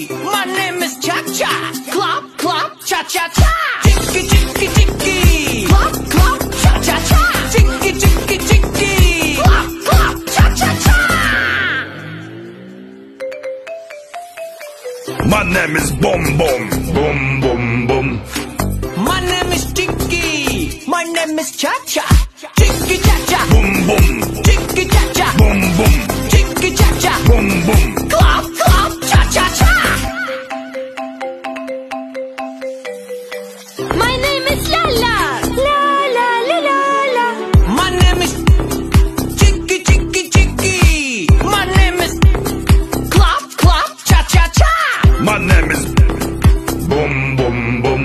My name is Cha Cha. Clop, clop, cha cha cha. Chicky, chicky, chicky. Clop, clop, cha cha cha. Chicky, chicky, chicky. Clop, clop, cha cha cha. My name is Boom Boom, Boom Boom Boom. My name is Chicky. My name is Cha Cha. Chicky, cha cha. Boom Boom, Chicky, cha cha. Boom Boom, Chicky, cha cha. Boom Boom. Clop, clop, cha cha cha. My name is Lala. La la la la la. My name is Chicky, chicky, chicky. My name is Clop, clop, cha cha cha. My name is Boom Boom Boom.